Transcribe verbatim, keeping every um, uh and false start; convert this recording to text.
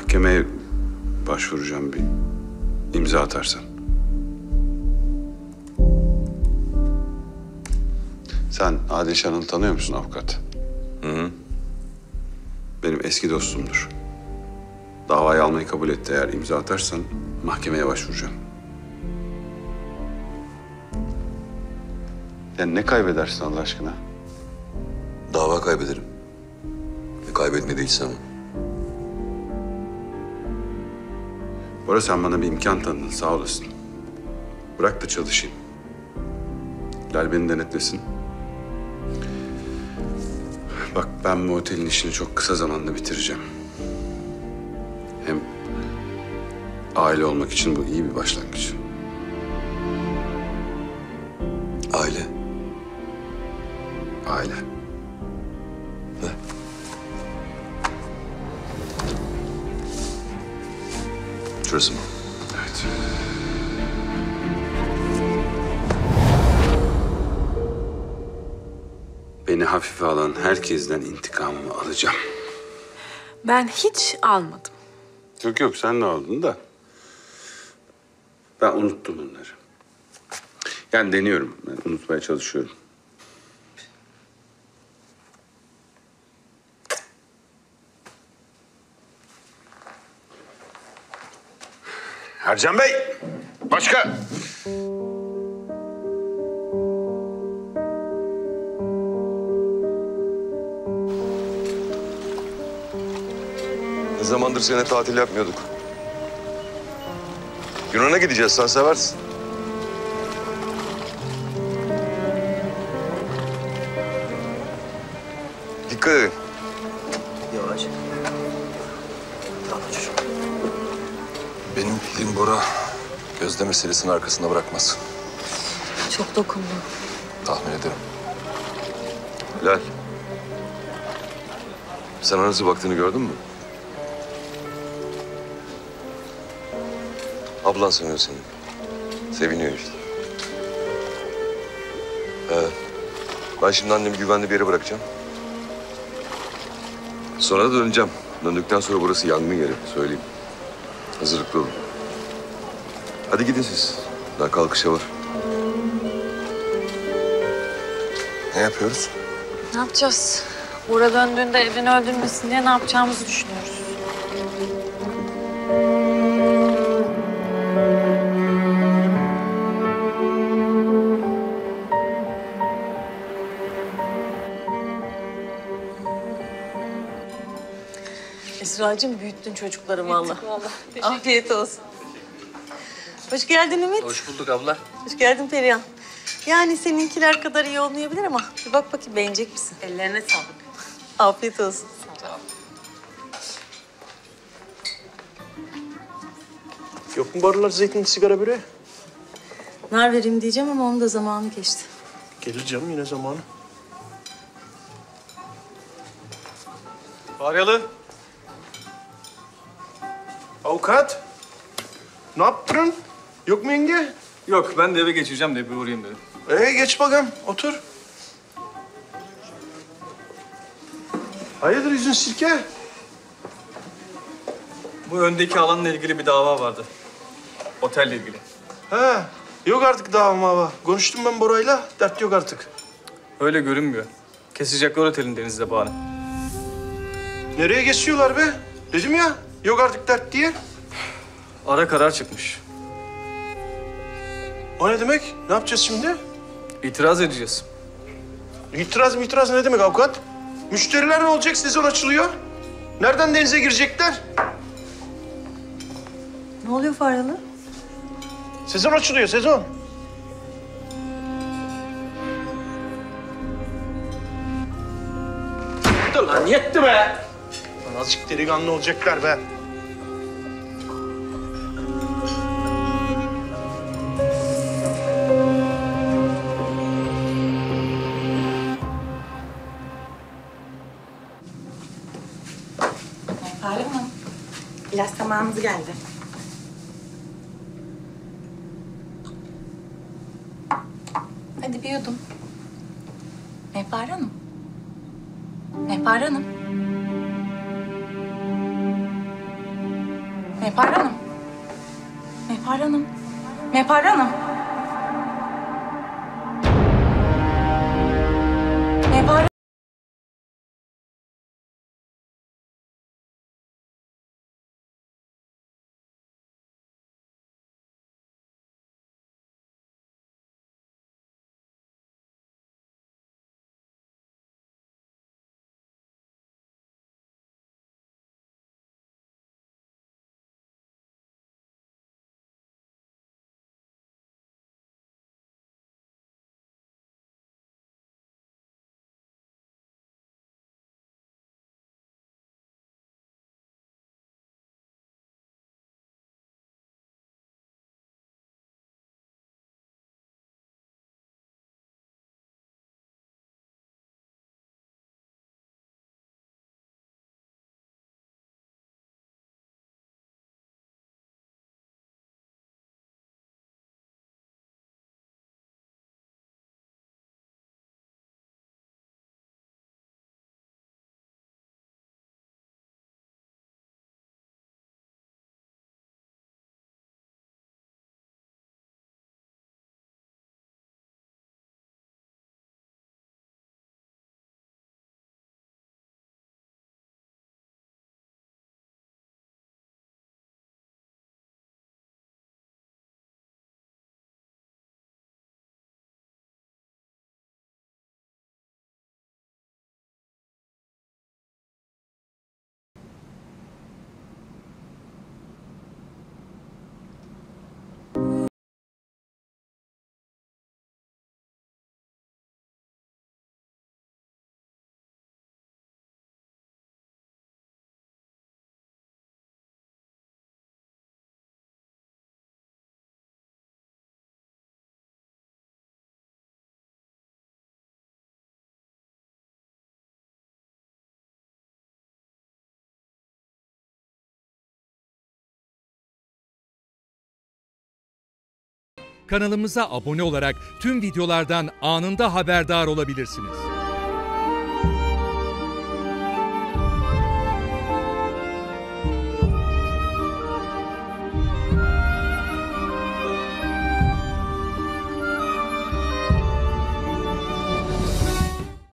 Mahkemeye başvuracağım, bir imza atarsan. Sen Adil Şan'ı tanıyor musun avukat? Hı hı. Benim eski dostumdur. Davayı almayı kabul etti. Eğer imza atarsan mahkemeye başvuracağım. Yani ne kaybedersin Allah aşkına? Dava kaybederim. Ve kaybetmeyi de istemem. Bora, sen bana bir imkan tanıdın, sağ olasın. Bırak da çalışayım. Lal beni denetlesin. Bak, ben bu otelin işini çok kısa zamanda bitireceğim. Hem aile olmak için bu iyi bir başlangıç. Aile. Aile. Ne? Şurası mı? Evet. Beni hafife alan herkesten intikamımı alacağım. Ben hiç almadım. Yok yok, sen de aldın da. Ben unuttum onları. Yani deniyorum, ben unutmaya çalışıyorum. Ercan Bey! Başka! Ne zamandır sene tatil yapmıyorduk. Yunan'a gideceğiz, sen seversin. Dikkat edin. Yavaş. Tamam çocuğum. Benim bildiğim Bora, Gözde meselesini arkasında bırakmaz. Çok dokundum. Tahmin ederim. Hilal. Sen ona nasıl baktığını gördün mü? Ablan sanıyor seni. Seviniyor işte. Ee, ben şimdi annemi güvenli bir yere bırakacağım. Sonra da döneceğim. Döndükten sonra burası yangın yeri, söyleyeyim. Hazırlıklı olun. Hadi gidin siz. Daha kalkışa var. Ne yapıyoruz? Ne yapacağız? Bora döndüğünde evini öldürmesin diye ne yapacağımızı düşünüyoruz. Esra'cığım büyüttün çocukları vallahi. Afiyet olsun. Hoş geldin Ümit. Hoş bulduk abla. Hoş geldin Perihan. Yani seninkiler kadar iyi olmayabilir ama bir bak bakayım beğenecek misin? Ellerine sağlık. Afiyet olsun. Sağ ol. Yok mu barlar zeytin, sigara, böreği? Nar vereyim diyeceğim ama onun da zamanı geçti. Gelir canım, yine zamanı. Faryalı. Avukat. Ne yaptın? Yok mu yenge? Yok, ben de eve geçeceğim de bir uğrayayım dedim. Ee geç bakalım, otur. Hayırdır yüzün sirke? Bu öndeki alanla ilgili bir dava vardı. Otelle ilgili. He, yok artık daha ama. Konuştum ben Bora'yla, dert yok artık. Öyle görünmüyor. Kesecekler otelin denizde bağını. Nereye geçiyorlar be? Dedim ya, yok artık dert diye. Ara karar çıkmış. O ne demek? Ne yapacağız şimdi? İtiraz edeceğiz. İtiraz mı itiraz ne demek avukat? Müşteriler ne olacak? Sezon açılıyor. Nereden denize girecekler? Ne oluyor Faryalı? Sezon açılıyor, sezon. Dur lan, yetti be! Lan azıcık delikanlı olacaklar be. Fare Hanım, ilaç zamanımız geldi. Hadi bir yudum. Mehpare Hanım. Mehpare Hanım. Mehpare Hanım. Mehpare Hanım. Mehpare Hanım. Mehpare Kanalımıza abone olarak tüm videolardan anında haberdar olabilirsiniz.